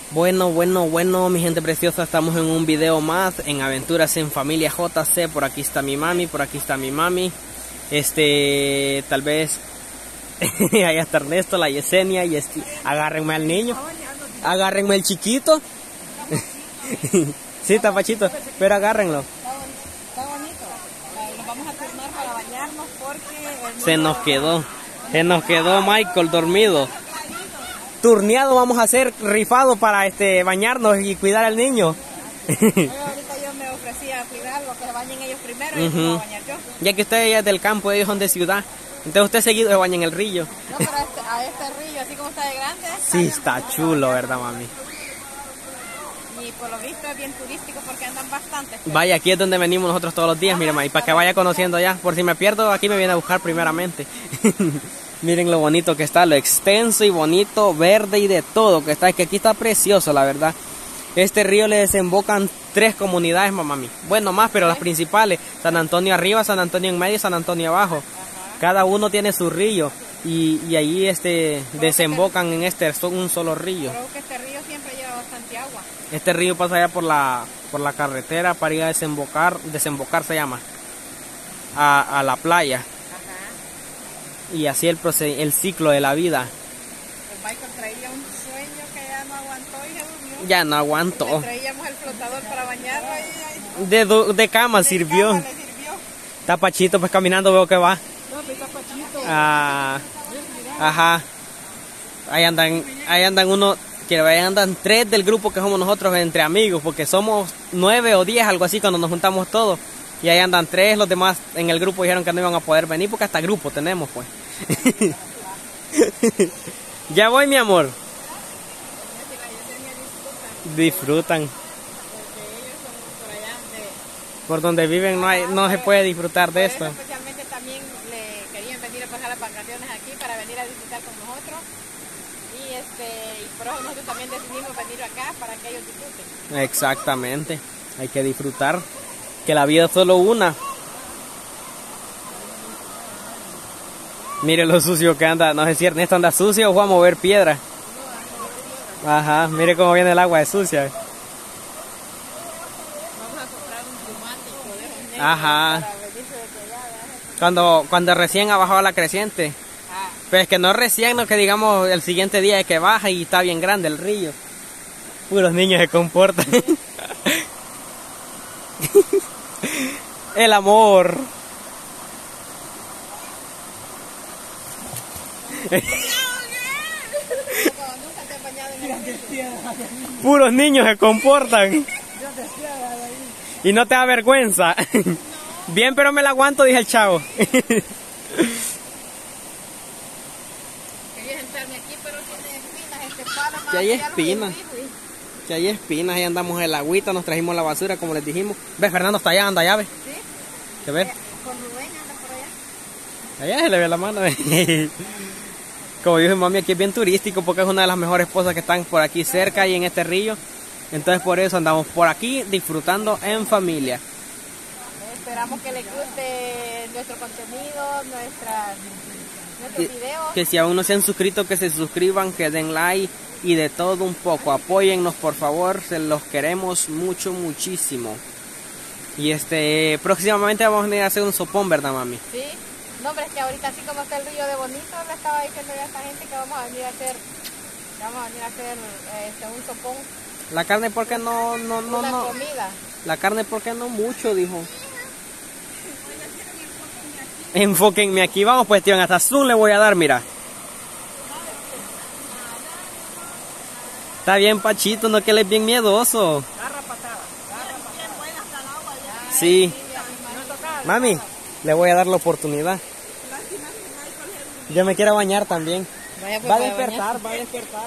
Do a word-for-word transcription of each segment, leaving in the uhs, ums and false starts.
Bueno, bueno, bueno, mi gente preciosa, estamos en un video más en Aventuras en Familia J C. Por aquí está mi mami, por aquí está mi mami. Este, tal vez allá está Ernesto, la Yesenia y este, agárrenme al niño, agárrenme el chiquito. Sí, está pachito, pero agárrenlo. Está bonito. Nos vamos a turnar para bañarnos porque Se nos quedó, se nos quedó Michael dormido. Turneado vamos a hacer, rifado para este bañarnos y cuidar al niño. ahorita yo me ofrecía a cuidarlo, que se bañen ellos primero y uh -huh. me voy a bañar yo. Ya que usted es del campo, ellos son de ciudad, entonces usted seguido se baña en el río. No, pero a este, a este rillo, así como está de grande. Sí, está chulo, ¿verdad, mami? Y por lo visto es bien turístico porque andan bastante. Vaya, aquí es donde venimos nosotros todos los días, mire, mami, para que vaya conociendo ya. Por si me pierdo, aquí me viene a buscar primeramente. Miren lo bonito que está, lo extenso y bonito, verde y de todo que está, que aquí está precioso, la verdad. Este río le desembocan tres comunidades, mamá. Bueno, más, pero las principales, San Antonio arriba, San Antonio en medio y San Antonio abajo. Ajá. Cada uno tiene su río y, y ahí este desembocan en este un solo río. Creo que este río siempre lleva bastante agua. Este río pasa allá por la por la carretera para ir a desembocar, desembocar se llama, a, a la playa. Y así el, el ciclo de la vida. El Michael traía un sueño que ya no aguantó y se durmió. Ya no aguantó. Le traíamos el flotador para bañarlo y... De, de cama de sirvió. Cama le sirvió. Está Pachito, pues caminando veo que va. No, pues está Pachito. Ah, ajá. Ahí andan, ahí andan uno, que ahí andan tres del grupo que somos nosotros entre amigos, porque somos nueve o diez, algo así, cuando nos juntamos todos. Y ahí andan tres, los demás en el grupo dijeron que no iban a poder venir porque hasta grupo tenemos, pues. Ya voy, mi amor. Disfrutan. Por donde viven no hay, no se puede disfrutar de esto. Especialmente también le querían venir a pasar las vacaciones aquí para venir a disfrutar con nosotros. Y este, y por eso nosotros también decidimos venir acá para que ellos disfruten. Exactamente. Hay que disfrutar. Que la vida es solo una. Mire lo sucio que anda. No sé si Ernesto anda sucio o fue a mover piedra. Ajá, mire cómo viene el agua de sucia. Vamos a comprar un plumático de esos negros. Ajá. Para venirse de allá, ¿verdad? Cuando, cuando recién ha bajado la creciente. Ah. Pero es que no recién, no que digamos el siguiente día es que baja y está bien grande el río. Puros niños se comportan. El amor. Puros niños se comportan. Y no te da vergüenza. Bien, pero me la aguanto, dije el chavo. Quería sentarme aquí, pero tiene espinas este palo. Que hay espinas. Que hay espinas, ahí andamos en el agüita, nos trajimos la basura, como les dijimos. ¿Ves? Fernando está allá, anda allá, ¿ves? ¿Sí? ¿Qué ver? Con Rubén anda por allá. Allá se le ve la mano. Como dijo mi mami, aquí es bien turístico porque es una de las mejores pozas que están por aquí cerca y en este río. Entonces por eso andamos por aquí disfrutando en familia. Esperamos que les guste nuestro contenido, nuestras, nuestros que, videos. Que si aún no se han suscrito, que se suscriban, que den like y de todo un poco. Apóyennos, por favor, se los queremos mucho, muchísimo. Y este, próximamente vamos a venir a hacer un sopón, ¿verdad, mami? Sí. No, pero es que ahorita así como está el río de bonito, le estaba diciendo ya a esta gente que vamos a venir a hacer, vamos a venir a hacer este, un sopón. La carne, ¿por qué no, no, no, Una no? comida. La carne, ¿por qué no mucho? Dijo. Enfóquenme aquí, vamos pues, tío, hasta zoom le voy a dar, mira. Está bien, Pachito, no que él es bien miedoso. Garra patada, garra patada. Sí. Mami, le voy a dar la oportunidad. Yo me quiero bañar también. Vaya, pues, va a despertar, va a despertar.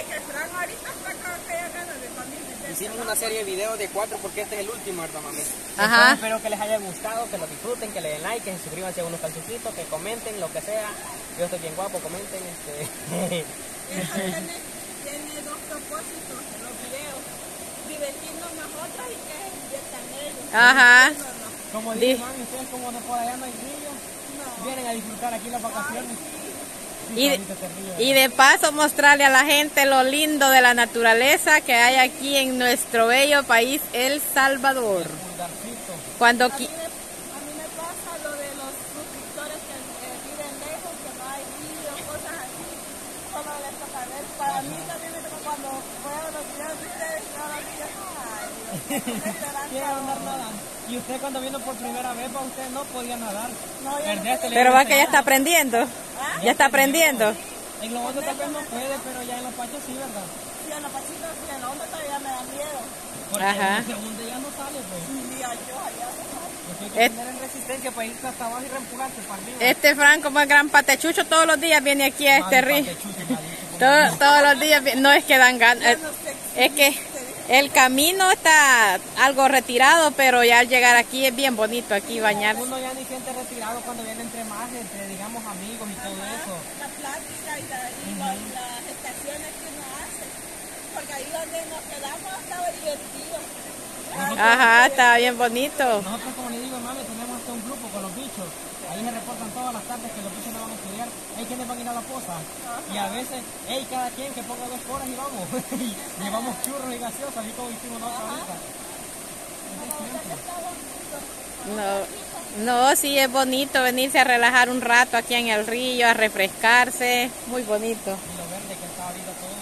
Hicimos una serie de videos de cuatro porque este es el último, ¿verdad, mami? Ajá. Entonces, espero que les haya gustado, que lo disfruten, que le den like, que se suscriban si a unos calzoncitos, que comenten, lo que sea. Yo estoy bien guapo, comenten. Este. tiene, tiene dos propósitos los videos. Divertirnos nosotros y que diviertan ellos. Ajá. Como dice mami, ustedes como no por allá no hay niños, no. Vienen a disfrutar aquí las vacaciones. Y de, y de paso mostrarle a la gente lo lindo de la naturaleza que hay aquí en nuestro bello país, El Salvador. Cuando A mí, me, a mí me pasa lo de los suscriptores que eh, viven lejos, que no hay vídeos, cosas así. Solo les toca ver. Para mí también me toca cuando veo los videos de ustedes, todos los días. Ay, Dios, me esperan Quiere andar nadando. Y usted cuando vino por primera vez, para usted no podía nadar. No, yo no Perdiste, le Pero iban a va que ya está enseñar. aprendiendo. Ya está aprendiendo. En los otros tal vez no puede, pero ya en los pachos sí, ¿verdad? Sí, en la pachita, sí, en la onda todavía me da miedo. Porque Ajá. en el segundo ya no sale, pues. Sí, yo allá. Porque hay que Et- tener en resistencia para irse hasta abajo y reempujarse para arriba. Este Fran, como el gran patechucho, todos los días viene aquí a este Madre, río. patechucho, me ha dicho, como- Todo- todos los días, vi- no es que dan ganas. Yo no sé. Es que el camino está algo retirado, pero ya al llegar aquí es bien bonito aquí bañarse. Uno ya ni siente retirado cuando viene entre más, entre digamos amigos y todo eso. La plática y, la, y los- las estaciones que uno hace. Porque ahí donde nos quedamos estaba divertido. Ajá, está bien bonito. Nosotros, como le digo, mami, tenemos hasta un grupo con los bichos. Ahí se reportan todas las tardes que los bichos no van a estudiar. Hay quienes van a ir a la poza. Y a veces, hey, cada quien que ponga dos horas y vamos. Y llevamos churros y gaseosas, así como hicimos nosotros ahorita. No, no, sí es bonito venirse a relajar un rato aquí en el río, a refrescarse. Muy bonito. Y lo verde que está ahorita todo.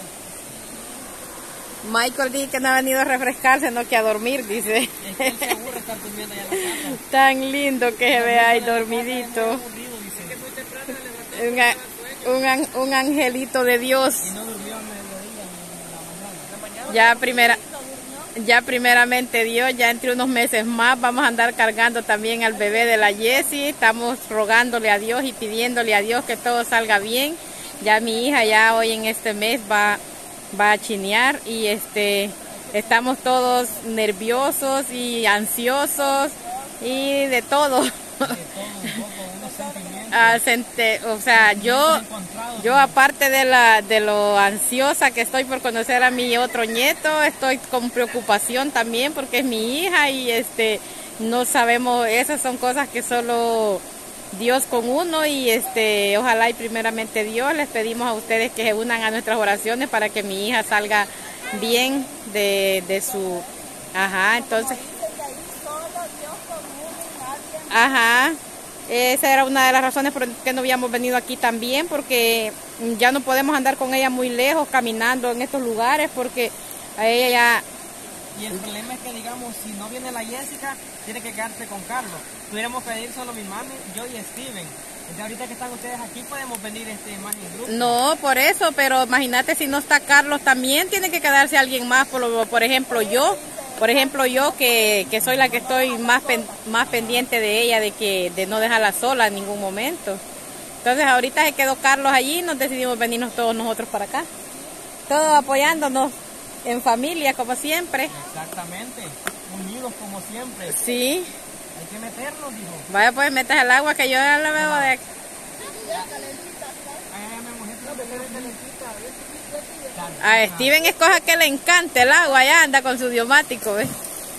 Michael dice que no ha venido a refrescarse, no que a dormir, dice. Es que él se aburre estar durmiendo allá en la casa. Tan lindo que se ve ahí dormidito. Aburrido, dice. Que muy temprano le levanté Un, a- un, an- un angelito de Dios. y no durmió a mediodía ni en la mañana. Ya primera, ya primeramente Dios, ya entre unos meses más vamos a andar cargando también al bebé de la Jessie. Estamos rogándole a Dios y pidiéndole a Dios que todo salga bien. Ya mi hija ya hoy en este mes va, va a chinear y este estamos todos nerviosos y ansiosos y de todo. De todo un poco, unos sentimientos Ah, sente- o sea, yo encontrados. Yo aparte de la de lo ansiosa que estoy por conocer a mi otro nieto, estoy con preocupación también porque es mi hija y este no sabemos, esas son cosas que solo Dios con uno y este ojalá y primeramente Dios les pedimos a ustedes que se unan a nuestras oraciones para que mi hija salga bien de, de su ajá, entonces Dicen que ahí solo Dios con uno y nadie más. ajá. Esa era una de las razones por que no habíamos venido aquí también, porque ya no podemos andar con ella muy lejos caminando en estos lugares, porque a ella ya... Y el problema es que, digamos, si no viene la Jessica, tiene que quedarse con Carlos. Pudiéramos pedir solo mi mami, yo y Steven. Entonces, ahorita que están ustedes aquí, podemos venir este, más en grupo. No, por eso, pero imagínate si no está Carlos, también tiene que quedarse alguien más, por, lo- por ejemplo yo, por ejemplo yo que, que soy la que estoy más pen- más pendiente de ella, de que de no dejarla sola en ningún momento. Entonces ahorita se quedó Carlos allí y nos decidimos venirnos todos nosotros para acá, todos apoyándonos en familia como siempre. Exactamente, unidos como siempre. Sí, Hay que meternos, dijo. vaya pues metas el agua que yo ya la veo de... Ay, ay, mi mujer, no te quedes calentita, ¿ves? A Steven es cosa que le encanta el agua, ya anda con su diomático, ¿ves?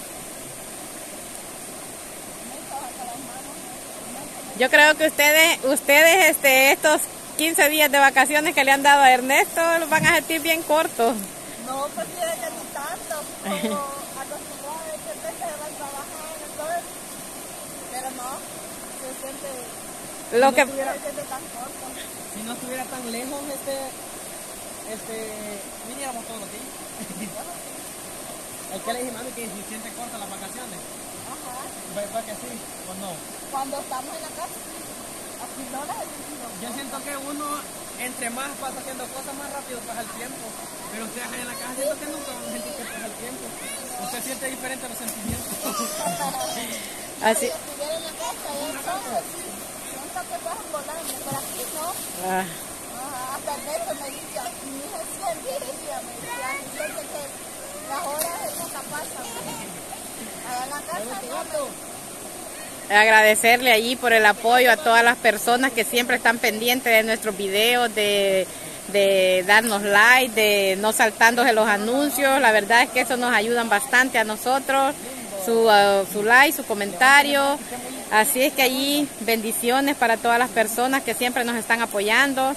Yo creo que ustedes, ustedes este, estos quince días de vacaciones que le han dado a Ernesto los van a sentir bien cortos. No, pues tiene que ni tanto, como acostumbrado a que usted se va a trabajar, entonces, pero no, se siente, Lo que, se siente tan corto. Si no estuviera tan lejos, este, este, viniéramos todos los días. ¿El que le dije, mami, que se siente corta las vacaciones? Ajá, ¿Verdad que sí o no? cuando estamos en la casa, aquí no las he sentido. Yo siento que uno, entre más pasa haciendo cosas, más rápido pasa el tiempo. Pero ustedes allá en la casa siento que nunca van a sentir que pasa el tiempo. Usted siente diferente los sentimientos. así, Si estuviera en la casa, entonces sí, siento que pasan volando, pero aquí no. ah, Ajá, hasta Ernesto me dice, mi hija siempre decía, me decía, siente que las horas nunca pasan. Allá en la casa no me... agradecerle allí por el apoyo a todas las personas que siempre están pendientes de nuestros videos, de, de darnos like, de no saltándose los anuncios. La verdad es que eso nos ayuda bastante a nosotros, su, uh, su like, su comentario. Así es que allí bendiciones para todas las personas que siempre nos están apoyando.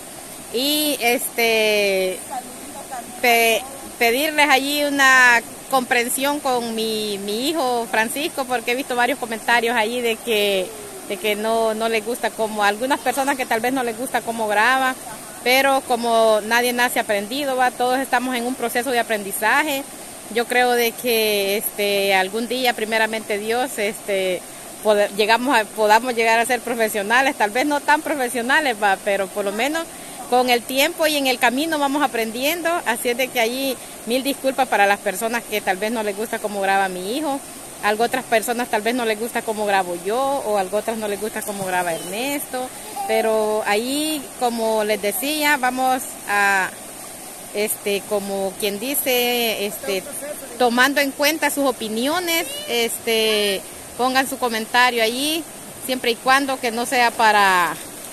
y este pe- pedirles allí una comprensión con mi, mi hijo Francisco, porque he visto varios comentarios allí de que de que no, no les gusta como algunas personas que tal vez no les gusta cómo graba, pero como nadie nace aprendido, va, todos estamos en un proceso de aprendizaje. Yo creo de que este algún día, primeramente Dios, este poder, llegamos a, podamos llegar a ser profesionales, tal vez no tan profesionales, va, pero por lo menos con el tiempo y en el camino vamos aprendiendo. Así es de que allí mil disculpas para las personas que tal vez no les gusta cómo graba mi hijo. Algo otras personas tal vez no les gusta cómo grabo yo, o algo otras no les gusta cómo graba Ernesto, pero ahí, como les decía, vamos a, este, como quien dice, este, tomando en cuenta sus opiniones, este, pongan su comentario allí, siempre y cuando que no sea para,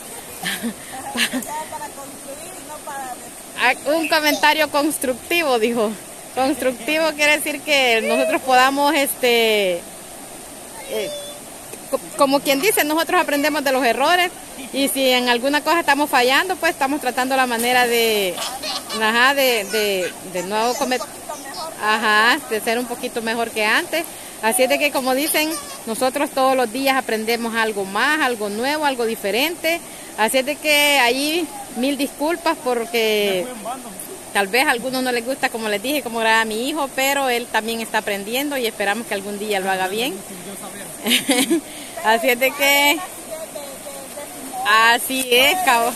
para construir, no para destruir. un comentario constructivo, dijo. Constructivo quiere decir que nosotros podamos, este, eh, co- como quien dice, nosotros aprendemos de los errores, y si en alguna cosa estamos fallando, pues estamos tratando la manera de, ajá, de, de, de no cometer, ajá, de ser un poquito mejor que antes. Así es de que, como dicen, nosotros todos los días aprendemos algo más, algo nuevo, algo diferente. Así es de que ahí mil disculpas porque tal vez a algunos no les gusta, como les dije, cómo graba mi hijo, pero él también está aprendiendo y esperamos que algún día lo haga bien. Así es de que, así es, cabo.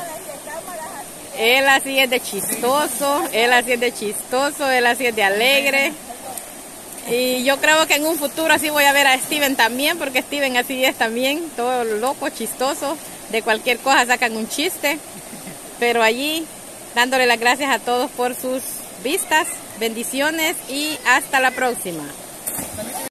Él así es de chistoso, él así es de chistoso, él así es de alegre. Y yo creo que en un futuro así voy a ver a Steven también, porque Steven así es también, todo loco, chistoso, de cualquier cosa sacan un chiste, pero allí dándole las gracias a todos por sus vistas, bendiciones y hasta la próxima.